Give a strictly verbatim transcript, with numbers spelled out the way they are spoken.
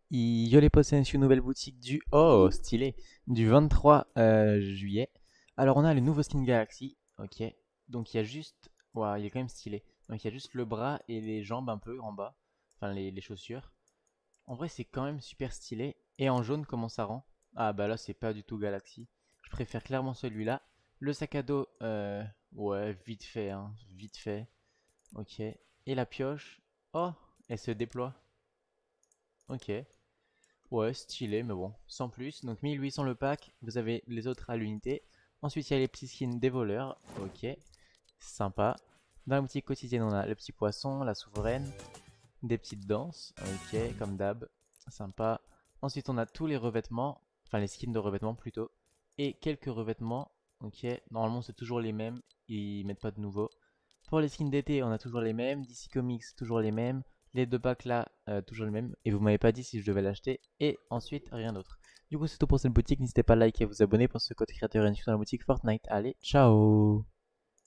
Yo les potes, c'est une nouvelle boutique du... Oh, stylé. Du vingt-trois euh, juillet. Alors on a le nouveau skin Galaxy. Ok. Donc il y a juste... Ouah, il est quand même stylé. Donc il y a juste le bras et les jambes un peu en bas. Enfin les, les chaussures. En vrai c'est quand même super stylé. Et en jaune comment ça rend? Ah bah là c'est pas du tout Galaxy. Je préfère clairement celui-là. Le sac à dos, euh, ouais, vite fait, hein, vite fait. Ok. Et la pioche, oh, elle se déploie. Ok. Ouais, stylé, mais bon, sans plus. Donc mille huit cents le pack, vous avez les autres à l'unité. Ensuite, il y a les petits skins des voleurs. Ok, sympa. Dans la boutique quotidienne, on a le petit poisson, la souveraine, des petites danses. Ok, comme d'hab, sympa. Ensuite, on a tous les revêtements, enfin les skins de revêtements plutôt, et quelques revêtements. Ok, normalement, c'est toujours les mêmes, ils mettent pas de nouveaux. Pour les skins d'été, on a toujours les mêmes. D C Comics, toujours les mêmes. Les deux packs là, euh, toujours les mêmes. Et vous m'avez pas dit si je devais l'acheter. Et ensuite, rien d'autre. Du coup, c'est tout pour cette boutique. N'hésitez pas à liker et à vous abonner pour ce code créateur unique dans la boutique Fortnite. Allez, ciao!